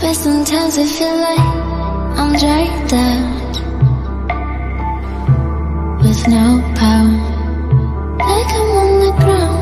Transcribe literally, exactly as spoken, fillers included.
But sometimes I feel like I'm dragged out with no power, like I'm on the ground.